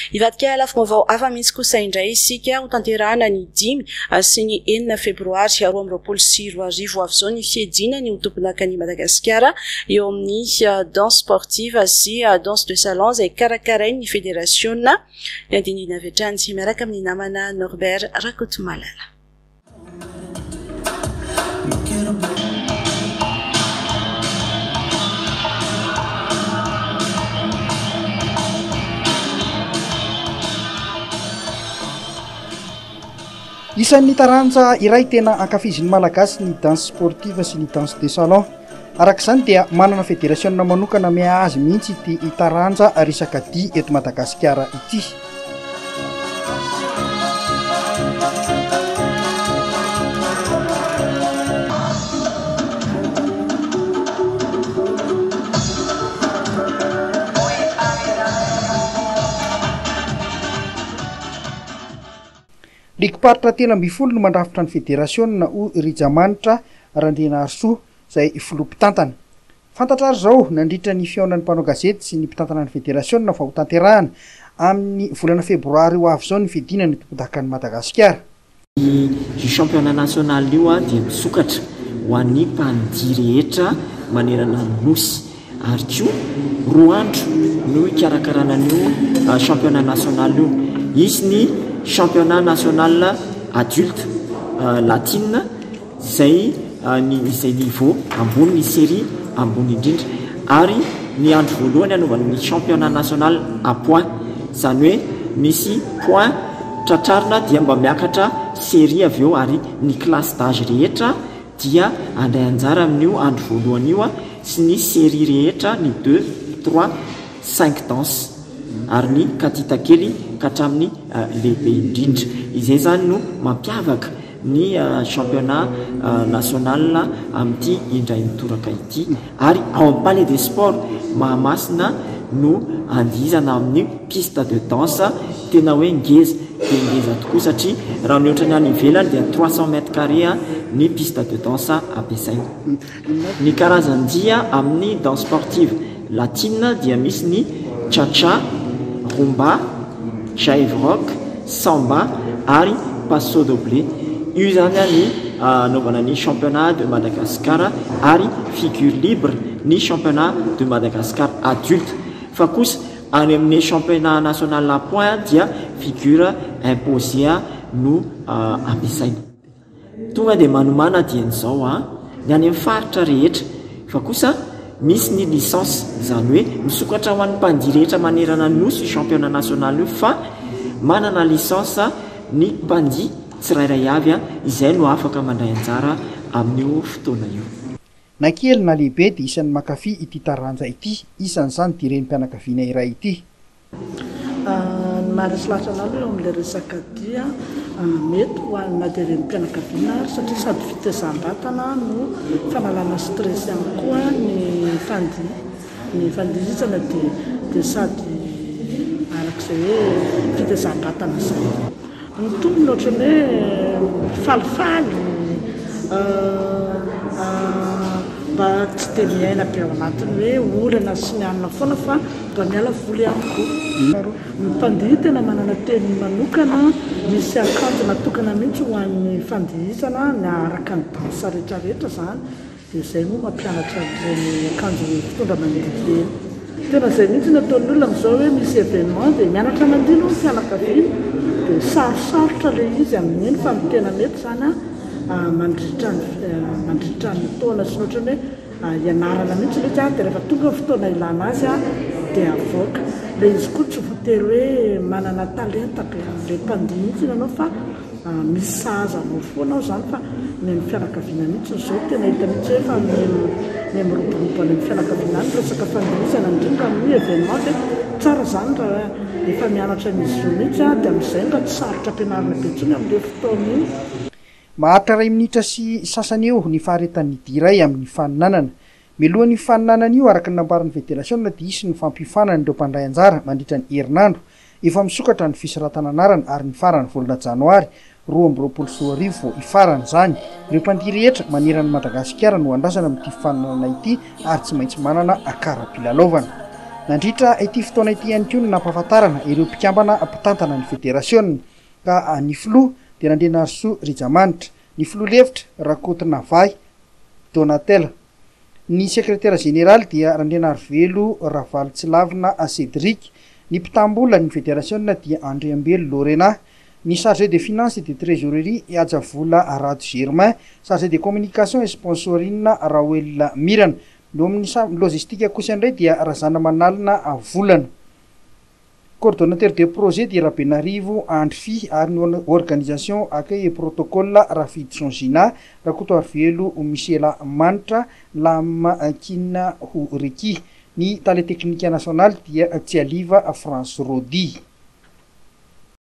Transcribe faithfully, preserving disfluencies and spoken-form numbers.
ivadika lafim-baovao hafa mihitsy kosa indray isika ho tanterahana ny dimy sy ny enina febroary roa amby roapolo sy roa arivo avy izao ny fiedinany ho tomponakany Madagasikara eo amin'ny danse sportive sy danse de salon izay karakarain'ny fédération. Ny andinina avy hatrany sy miaraka amin'ny namana Norbert Rakotomalala. Isan'ny taranja iray tena ankafizin'ny malagasy ny danse sportive sy ny danse de salon. Arak'izany dia manana fédération manokana miha azy mihitsy ity taranja resaka dia eto Madagasikara ity. Likiparitra tena ambifolo no mandrafitra ny fédération na o Rijamanitra Randrianarsoa izay filoha-mpitantana. Fantatra ary izao nandritra ny fihaonan'ny mpanao gazety sy ny mpitantana ny fédération fa ho tanterahana amin'ny volana febroary ho avy izao ny fiadina ny tompondakan'ny Madagasikara. Io championnat national io a dia misokatra ho an'ny mpandihy rehetra manerana ny nosy ary koa roa andro no ikarakarana an'io championnat national io. Izy ny championnat national adulte uh, latine izay uh, ny izay niveau ambony ny série ambony indrindra ary ny andro voalohany anaovan'ny championnat national à point izany hoe misy point tratrarina dia mba miakatra série avy eo ary ny classe d'âge rehetra dia andray anjara amin'io andro voalohany io sy ny série rehetra ny deux trois cinq danse ary ny katita kely katramin'ny uh, lehibe indrindra. Izay zany no mampiavaka ny uh, championnat uh, national amin'ity indray mitoraka ity ary ao amin'ny palais des sports Mahamasina no andihizana amin'ny piste de danse tena hoe ngeza dia ngeza tokoa satria raha ny ohatra ny any ivelany dia trois cents mètres carrés ny piste de danse ampiasaina. Ny karazan-dia amin'ny danse sportive latine dia misy ny cha-cha, rumba, jive rock, samba ary passo doble. Io zany ny anaovana ny championnat de Madagascar ary figure libre ny championnat de Madagascar adulte. Fa kosa any amin'ny championnat national à point dia figure imposée no ampiasaina. Tonga dia manomana dian'izao a ny any amin'ny faritra rehetra fa kosa misy ny licence izany hoe misokatra ho an'ny mpandihy rehetra manerana ny nosy championnat national io fa manana licence ny mpandihy tsirairay avy a izay no afaka mandray anjara amin'io fotoana io. Na kely na lehibe dia isan'ny mankafy ity taranja ity, isan'izany dia renim-pianakaviana iray ity. Ny maharisilatra an'alo eo amin'ilay resaka dia mety ho an'ny dia renim-pianakaviana satria sady fitezam-batana no fanalana stress ihany koa ny fandihy. Ny fandihizana dia dia sady arak'izay hoe fitezam-batana izay. Ny tombony ohatran'ny hoe falifaly mba tsy dia miaina be ao anatiny hoe olana sy ny anona foana fa mba miala voly ihany koa. Ny mpandihy tena manana teny manokana, misy akanjo natokana mihitsy ho an'ny fandihizana ny araka ny dansa rehetrarehetra izany dia izay moa mampianatra ny akanjo fitondra mandihy eny. Tena izay mihitsy ny ataon'ny olona amin'izao hoe misy événement dia mianatra mandihy no fianakaviana dia sarosarotra ilay izy amin'iny fa ny tena mety izany mandritra mandritra ny taona sy ohatrany hoe ianarana mihitsy mety a dia rehefa tonga fotoana ilana azy a dia avoaka. Ilay izy koa tsy voatery hoe manana talenta be amin'ilay mpandihy mihitsy ianao fa misy sahaza anao foana ao izany fa ny amin'ny fianakaviana mihitsy izao tena hita mihitsy hoe fa ny miroborobo any amin'ny fianakaviana any resaka fandihizana indrindra amin'ny événement dia tsara izany raha efa mianatra n'izy io mihitsy a dia amin'izay mba tsy sarotra ampianarana be intsony amin'ilay fotoana iny. Maharitra iray minitra sy sasany eo ny faharetan'ny dia iray amin'ny faninanana. Milohan'ny faninanana io araka ny nambaran'ny fédération dia isy ny fampifanana ireo mpandray anjara mandritra ny herinandro. Efa misokatra ny fisoratananarana ary ny farany volana janoary roa amby roapolo sy roa arivo vao ifarana izany. Ireo mpandihy rehetra maneran'ny Madagasikara no andrasana amin'ity faninanana ity ary tsy maintsy manana akara-pilalaovana. nandritra ity fotoana ity ihany koa no nampahafantarana ireo mpikambana mpitantana ny federasiona ka ny filoha dia Nandrianarisoa Rijamanitra, ny filoha lefitra Rakotonavay Donatella, ny sekretera général dia Randrianarivelo Ravalotsilavina Cédric, ny mpitambola ny federasiona dia Andriambelo Lorena, ny chargé de finance et de trésorerie Ajavola Rado Germain, chargé de communication et sponsoring Raoel Mirana, no amin'ny logistique kosa indray dia Razana Manalina Volana, coordonnateur de projet dia Rabenarivo Andrify, ary ny organisation accueil et protocole Rafidy Sonzina, Rakotoarivelo Michela Manitra, Lamakina Horiki, ny tale technique nationale dia Tsialiva France Rodi.